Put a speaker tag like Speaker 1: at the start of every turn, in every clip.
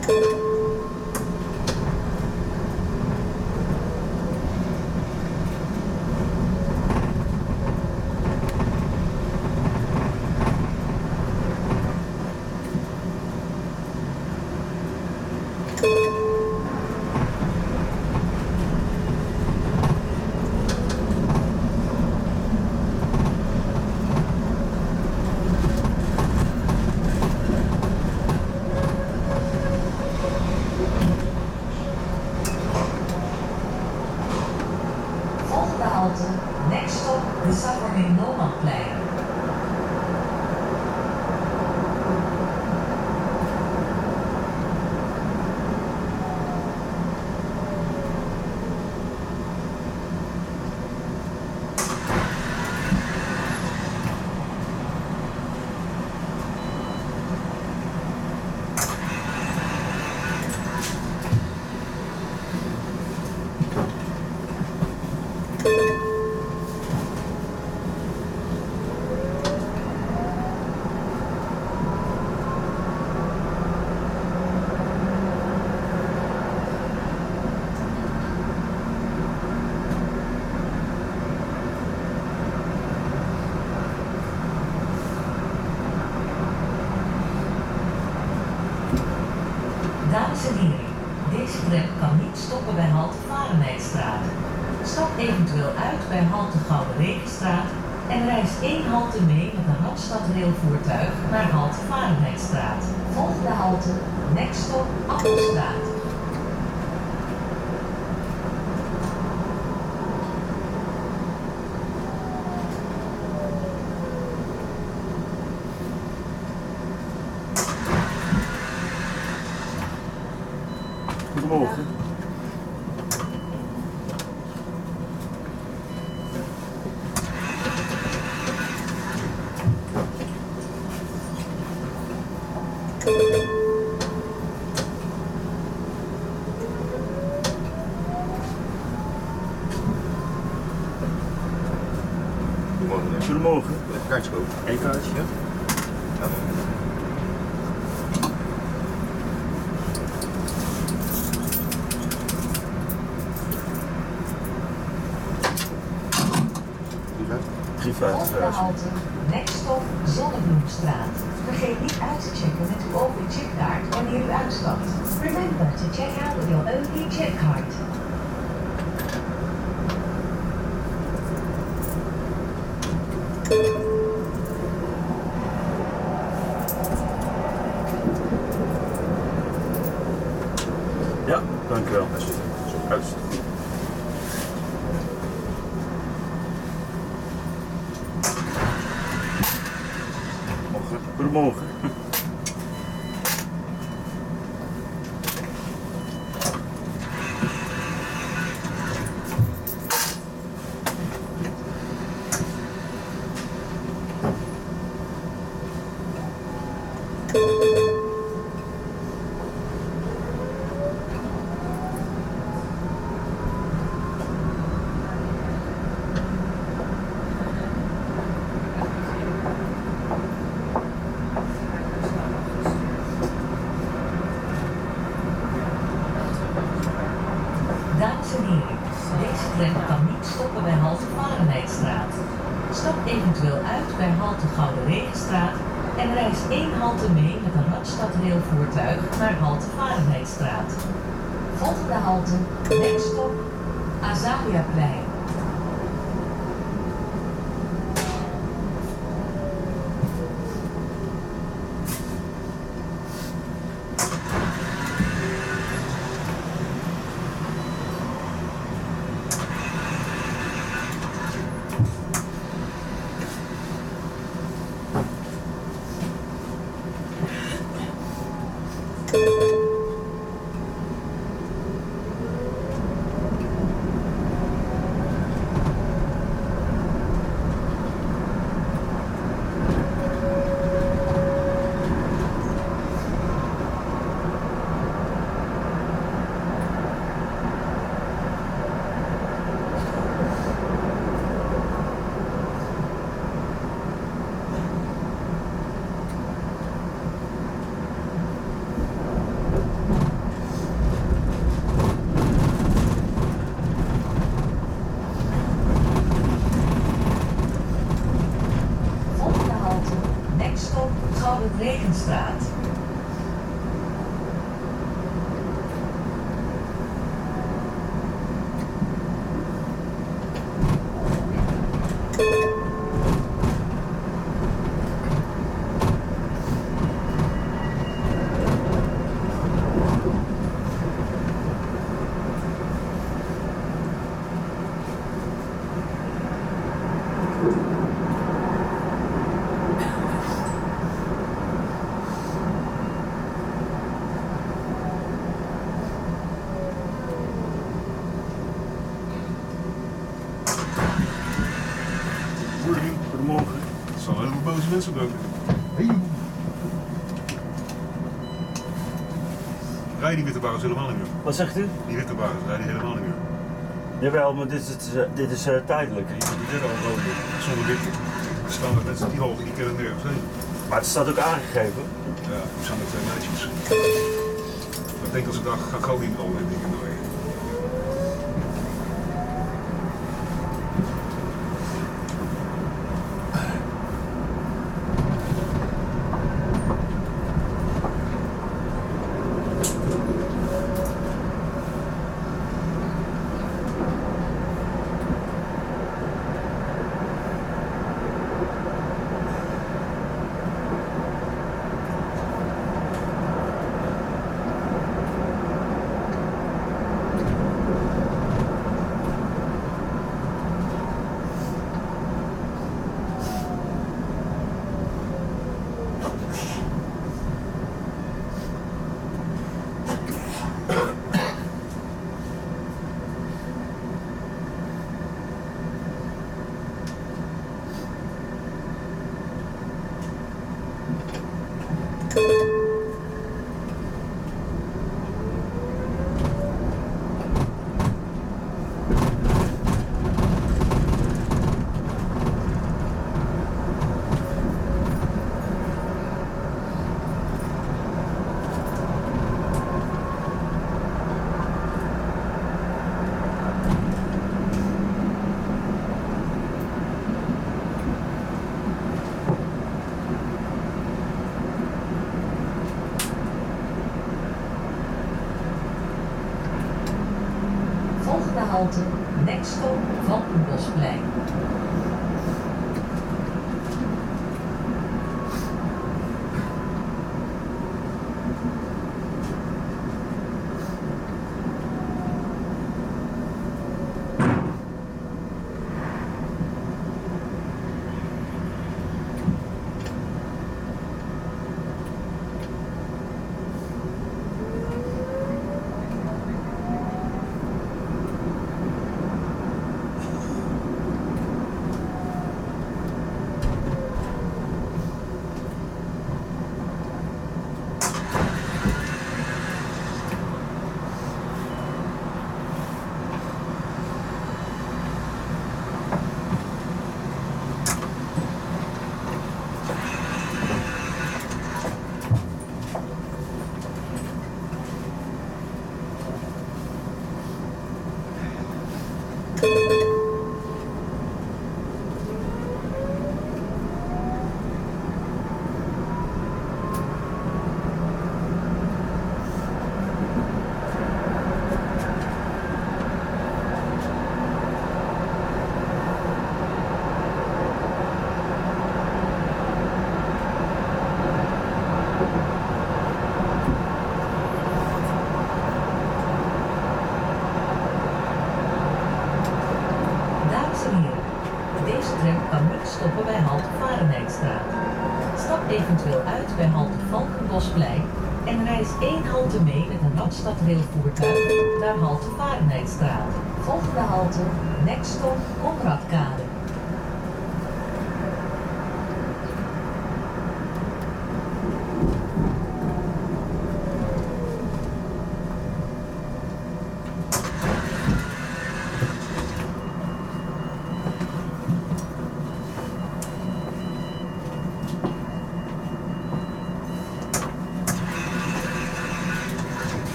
Speaker 1: Next stop, de Savonin Nomadplein. Dames en heren, deze tram kan niet stoppen bij halte Varenheidstraat. Stap eventueel uit bij halte Gouden Regenstraat en reis 1 halte mee met een Randstadrailvoertuig naar halte Varenheidstraat. Volgende halte, next stop, Appelstraat.
Speaker 2: Goedemorgen.
Speaker 3: Goedemorgen.
Speaker 2: Goedemorgen.
Speaker 3: Even kaartje kopen.
Speaker 2: Eén kaartje?
Speaker 3: Ja.
Speaker 1: Volgende halte, next stop, Zonnebloemstraat. Vergeet niet uit te checken met uw OV-chipkaart wanneer u uitstapt. Remember to check out with your OV-chip card.
Speaker 2: Ja, dank u wel.
Speaker 3: Juist.
Speaker 2: Goedemorgen.
Speaker 1: Dames en heren, deze tram kan niet stoppen bij halte Varenheidstraat. Stap eventueel uit bij halte Gouden Regenstraat en reis 1 halte mee met een Randstadrailvoertuig naar halte Varenheidstraat. Volgende halte, next stop, Azaliaplein. Regenstraat.
Speaker 2: Goedemorgen.
Speaker 3: Het zal helemaal boze mensen doen. Rijden die witte wagens helemaal niet meer.
Speaker 2: Wat zegt u?
Speaker 3: Die witte wagens rijden helemaal niet meer.
Speaker 2: Jawel, maar dit is tijdelijk.
Speaker 3: Die zitten al rode, zonder wit. Er staan er mensen die halve, die kennen nergens heen.
Speaker 2: Maar het staat ook aangegeven.
Speaker 3: Ja, er zijn er 2 meisjes. Maar ik denk als ik daar ga gooien in al die dingen door. Volgende halte, Nextstop Valkenbosplein. Deze tram kan niet stoppen bij halte Varenheidstraat. Stap eventueel uit bij halte Valkenbosplein en reis 1 halte mee met een Radstadrailvoertuig naar halte Varenheidstraat. Volgende halte, Nextstop Konradkade.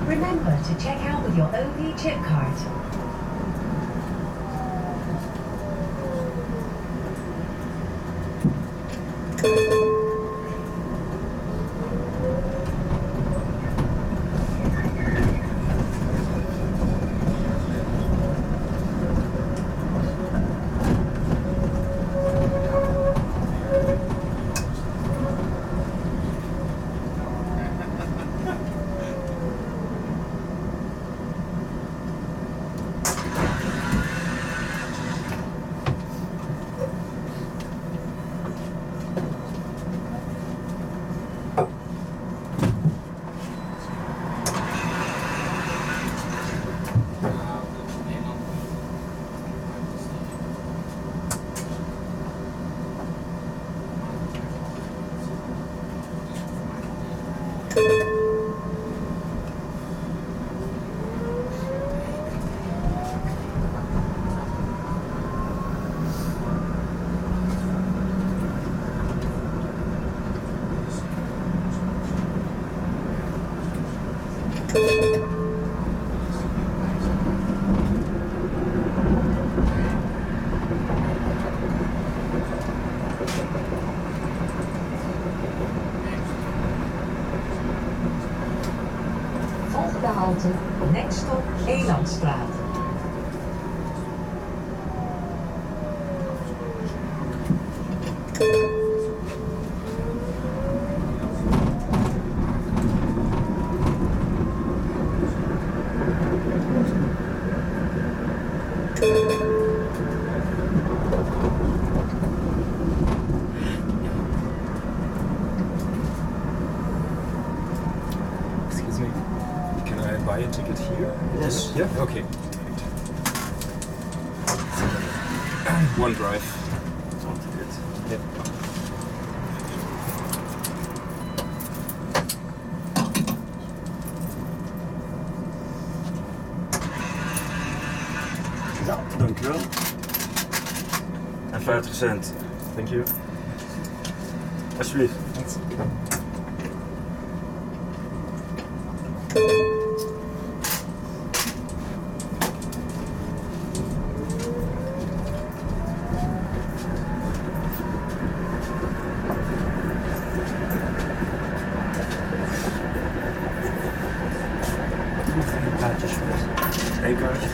Speaker 1: Remember to check out with your OV chip card. Volgende halte, next stop, Elandstraat.
Speaker 4: Excuse me. Can I buy a ticket here?
Speaker 2: Yes.
Speaker 4: Yeah? Okay. One drive.
Speaker 2: Want ik dit?
Speaker 4: Yep.
Speaker 2: Ja, dankjewel. En 50 cent.
Speaker 4: Thank you.
Speaker 2: Alsjeblieft.
Speaker 4: Thanks.
Speaker 2: Hoeveel kaartjes? Eén kaartje.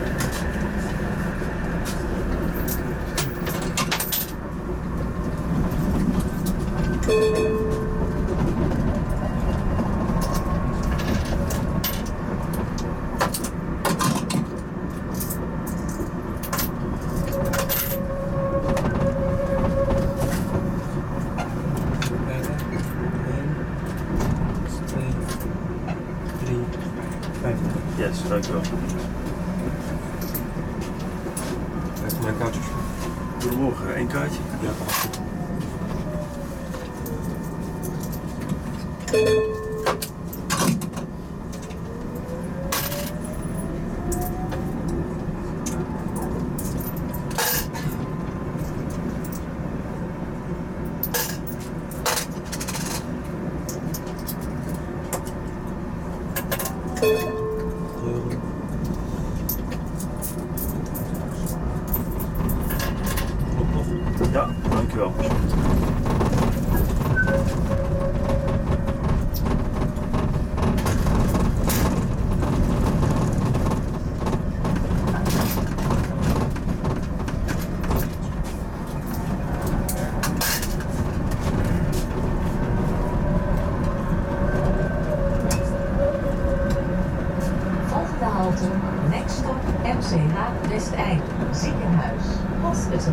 Speaker 2: Yes, dankjewel.
Speaker 4: Heeft mijn kaartjes.
Speaker 2: Goedemorgen, één kaartje?
Speaker 4: Ja, goed.
Speaker 2: Ja, dankjewel.
Speaker 1: Volgende halte, next stop, MCH Westeinde, ziekenhuis, hospital.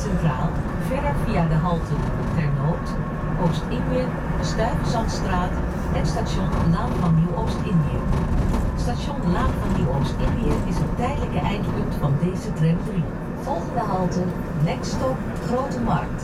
Speaker 1: Centraal, verder via de halte Ternoot, Oost-Indië, Stuyvesantstraat en station Laan van Nieuw-Oost-Indië. Station Laan van Nieuw-Oost-Indië is het tijdelijke eindpunt van deze tram 3. Volgende halte, Next Stop, Grote Markt.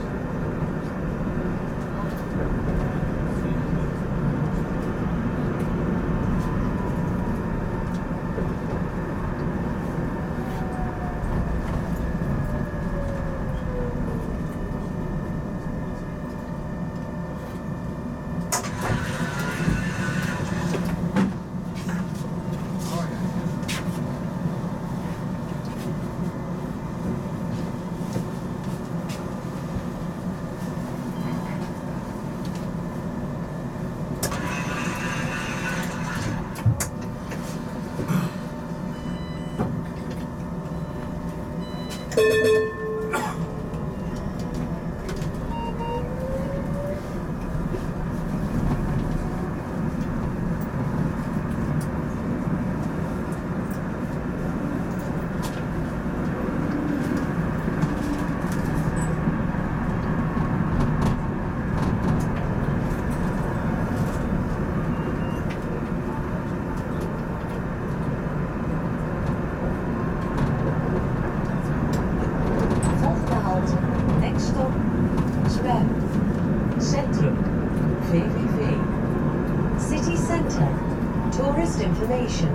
Speaker 1: Centrum, VVV.
Speaker 3: City Centre. Tourist information.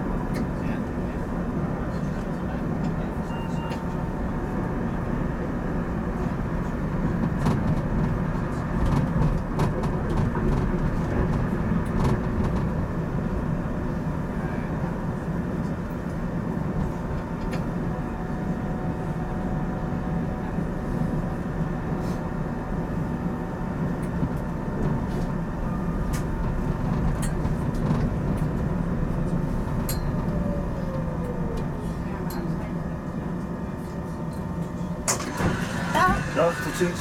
Speaker 2: Dag, tot ziens.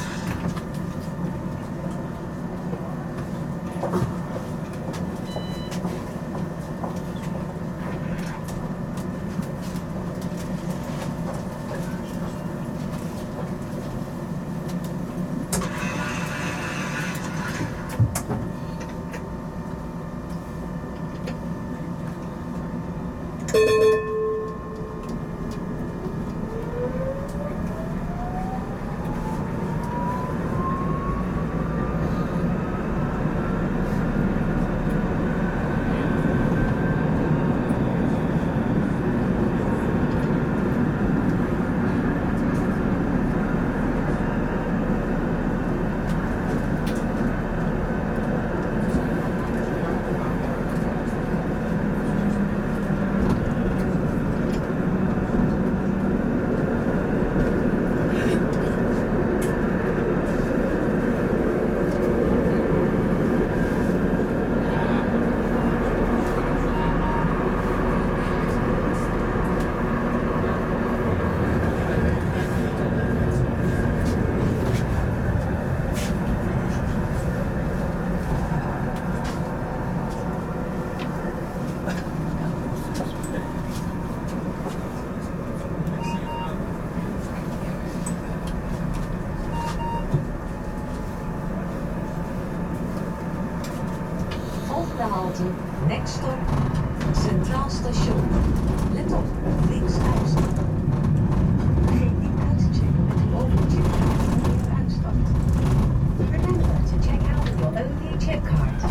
Speaker 1: Volgende halte, Next Stop, Centraal Station. Let op, links uitstappen. Vergeet niet uit te checken met uw overchipkaart voor u uitstapt. Remember to check out with your OV chip card.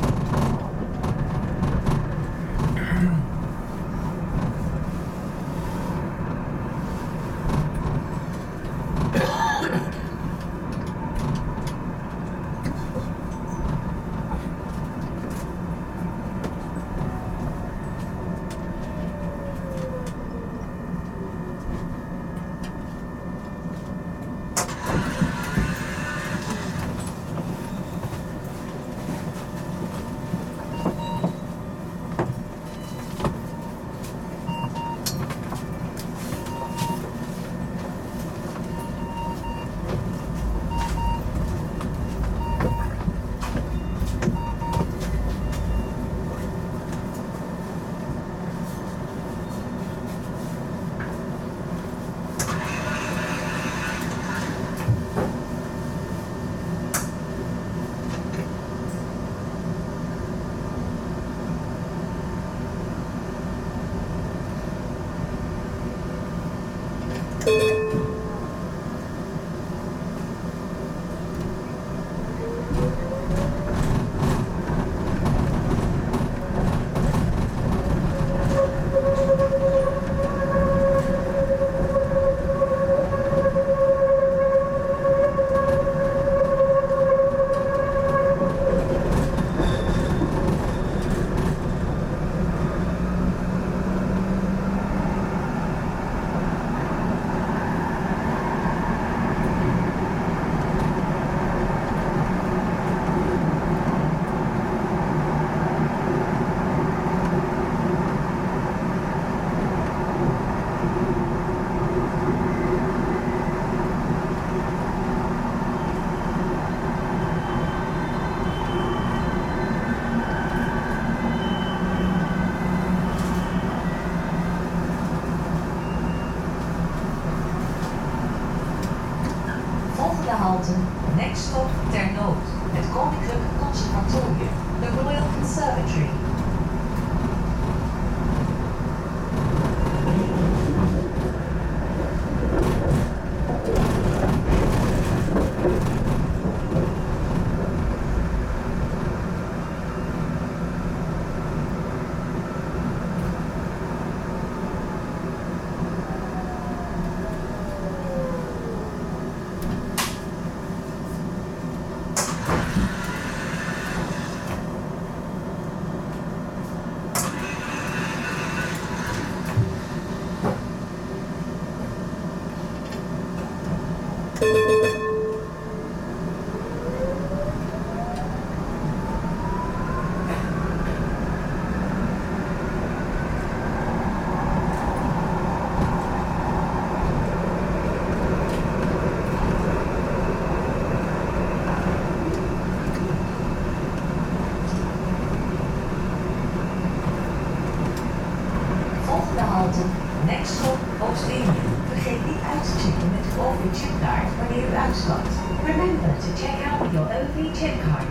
Speaker 1: Volgende halte, next stop Ternoot, het Koninklijk Conservatorium, the Royal Conservatory. Volgende halte, next stop Oost-Indië. Vergeet niet uit te checken met uw OV-chipkaart wanneer u uitstapt. Remember to check out with your OV chip card.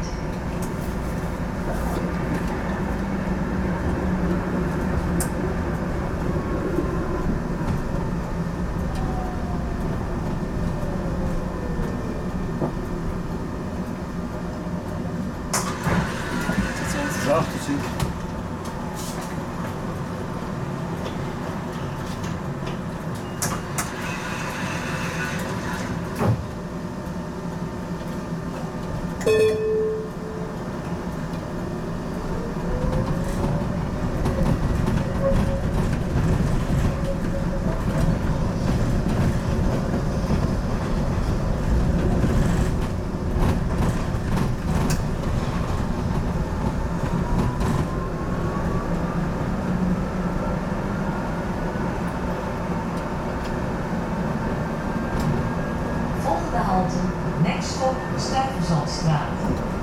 Speaker 2: Dag, tot ziens.
Speaker 1: Volgende halte, next stop Stuyvesantstraat.